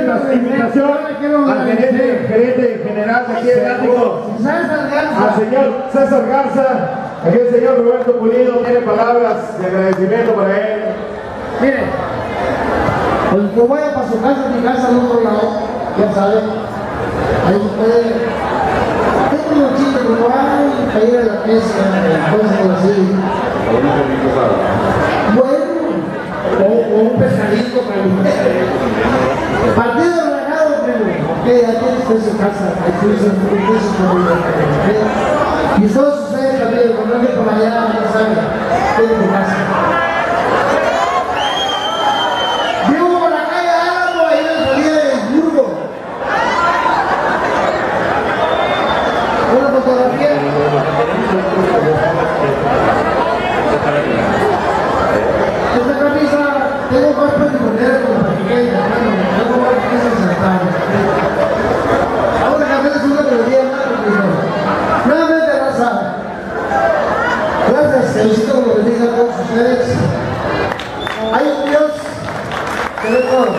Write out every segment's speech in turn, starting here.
invitación al gerente general de aquí de Látigo, al señor César Garza. Aquí el señor Roberto Pulido tiene palabras de agradecimiento para él. Mire, pues que vaya para su casa, mi casa al otro lado, ya saben, ahí puede, tengo unos chistes como ay, para ir a la pesca, cosas así. Bueno, o un pescadito para el partido relajado, que ya tiene usted su casa, aquí su familia, y todos ustedes también, cuando alguien por allá, ya saben, tienen su casa. Vivo por la calle Álamo, ahí en la salida de Hamburgo. Una fotografía. Esta camisa, tengo más patrimoniales con la pequeña, bueno, tengo más camisas saltadas. Ahora cambiar es una melodía más, nuevamente raza. Gracias, que Diosito lo bendiga a todos ustedes. Hay un Dios que ve todo.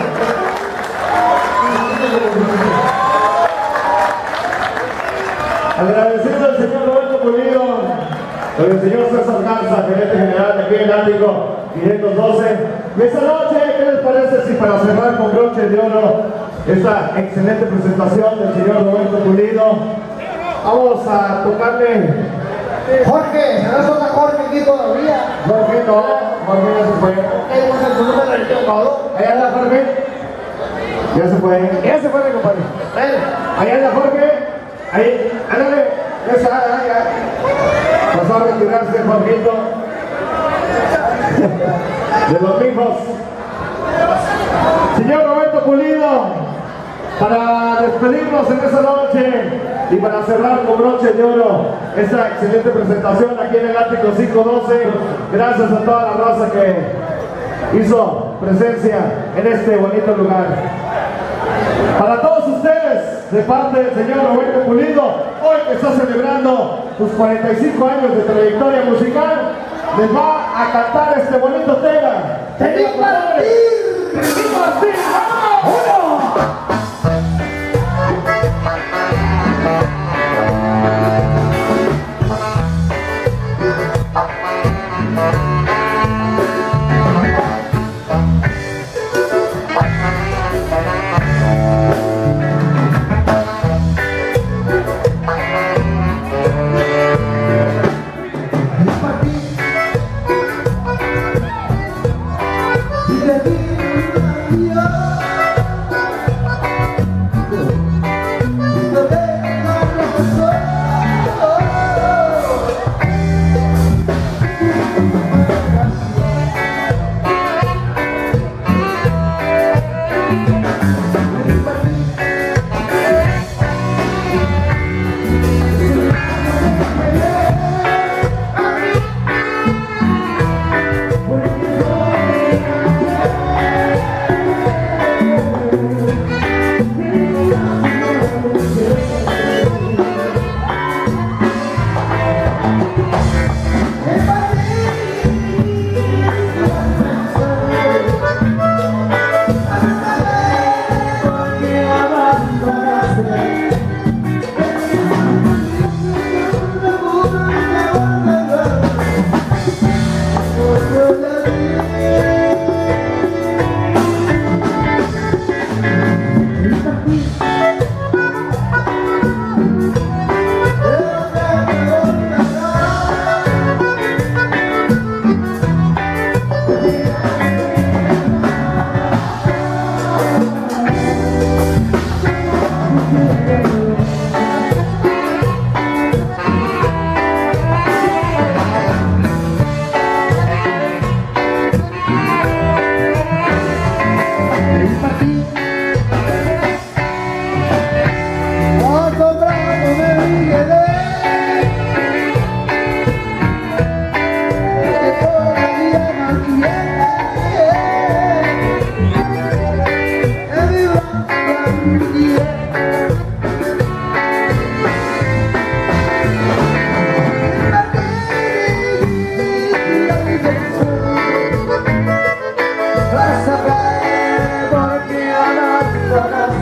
Agradeciendo al señor Roberto Pulido, al señor César Garza, gerente general de aquí en Látigo 512. Y esta noche, ¿qué les parece si para cerrar con broche de oro esta excelente presentación del señor Roberto Pulido, vamos a tocarle? Jorge, ¿se toca Jorge aquí todavía? Jorge no, Jorge ya se fue. Allá anda Jorge. Ya se fue. Ya se fue, mi compadre. Allá anda Jorge. Ahí, ándale. Ya está, ya. Pasó a retirarse Jorgito. De los hijos. Señor Roberto Pulido, para despedirnos en esa noche y para cerrar con broche de oro esta excelente presentación aquí en el Ático 512, gracias a toda la raza que hizo presencia en este bonito lugar. Para todos ustedes, de parte del señor Roberto Pulido, hoy que está celebrando sus 45 años de trayectoria musical, les va a cantar este bonito tema. ¡Feliz Martín! ¡Feliz Martín! ¡Uno! fracaso.